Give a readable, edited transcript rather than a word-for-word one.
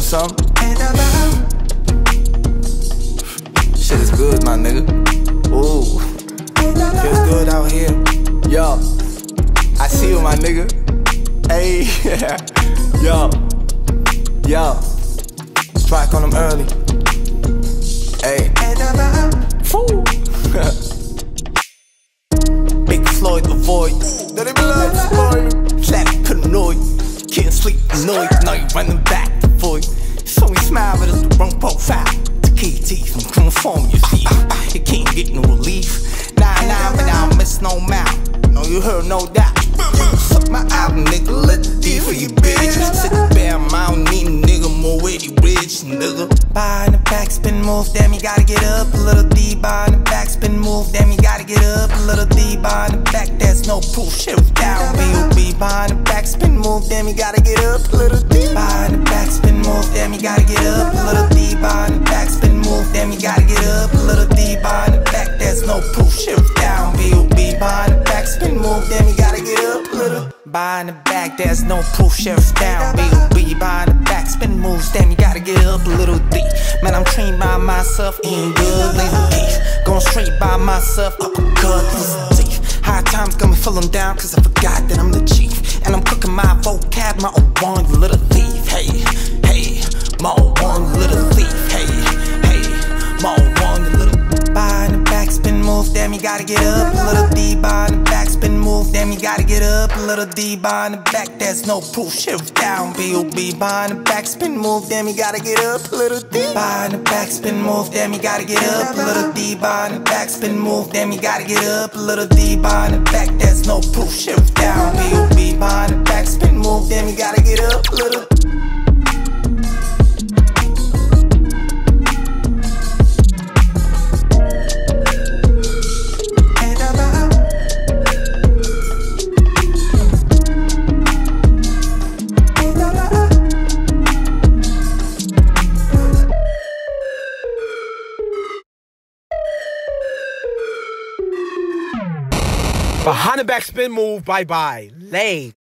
want some? Shit is good, my nigga. Ooh, feels good out here. Yo, I see you, my nigga. Hey, yo, strike on them early. Hey, Big Floyd, the void. That ain't blood, spoil. Flat paranoid, can't sleep, annoyed. Now you running back the void. So we smile, but it's the wrong profile. The Ktyb from conform your feet. You can't get no relief. Nah, but I don't miss no mouth. No, you heard no doubt. Suck my album, nigga, let the D for you, bitch. Sit bare, I don't need a nigga, more witty rich, nigga. Bar in the backspin move, damn, you gotta get up. A little D, bar in the backspin move, damn, you gotta get up. A little D, bar in the back, there's no proof, shit down. B.O.B. bar in the backspin move, damn, you gotta get up. A little D, bar in the backspin move, damn, you gotta get up. A little D, bar in the backspin move, damn, you gotta get up. A little D, bar in the back, there's no proof, shit down. B.O.B. bar in the backspin move, damn, you gotta get up. A little bar in the back, there's no proof, sheriff's down. B.O.B. bar in the back, spin moves, damn, you gotta get up. A little D, man, I'm trained by myself, eating good, lazy beef. Going straight by myself, uppercut, listen teeth. High times got me feeling down, cause I forgot that I'm the chief. And I'm cooking my vocab, my own one, you little thief. Hey, my own one, you little thief. Hey, my own one, you little. Bar in the back, spin move, damn, you gotta get up. A little D, bar in the back, spin move, damn, you gotta get up. A little D, bar in the back, there's no proof, shit down. B.O.B. bar in the back, spin move, damn, you gotta get up. A little D, bar in the back, spin move, damn, you gotta get up. A little D, bar in the back, spin move, damn, you gotta get up. A little D, bar in the back, there's no proof, shit down. B.O.B. bar in the back, spin move, damn, you gotta get up. A little. Behind the back spin move, bye-bye. Late.